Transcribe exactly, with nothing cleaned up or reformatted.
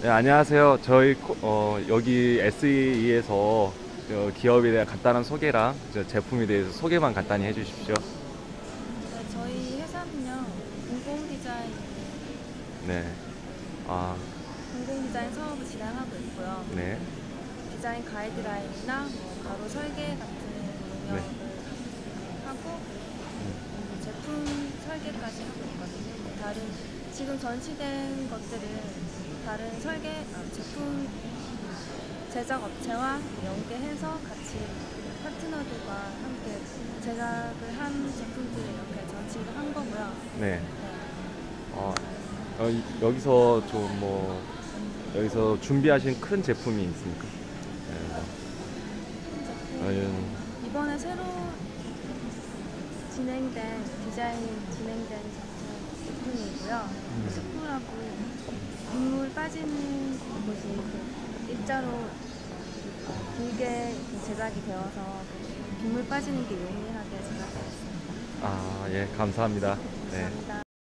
네, 안녕하세요. 저희 코- 어, 여기 에스이에서 기업에 대한 간단한 소개랑 저 제품에 대해서 소개만 간단히 해주십시오. 네, 저희 회사는요, 공공 디자인, 네. 아, 공공 디자인 사업을 진행하고 있고요. 네. 디자인 가이드라인이나 뭐 가로 설계 같은 네. 용역을 하고 음, 제품 설계까지 하고 있거든요. 뭐 다른 지금 전시된 것들은 다른 설계 아, 제품 제작 업체와 연계해서 같이 파트너들과 함께 제작을 한 제품들을 이렇게 전시를 한 거고요. 네. 네. 어, 어, 이- 여기서 좀 뭐, 여기서 준비하신 큰 제품이 있습니까? 네. 큰 어, 제품 음, 이번에 새로 진행된 디자인 진행된 제품 제품이고요. 스프라고 빗물 빠지는 곳이 그 일자로 어, 길게 제작이 되어서 그 빗물 빠지는 게 용이하게 제작되었습니다. 아, 예, 감사합니다. 네. 감사합니다.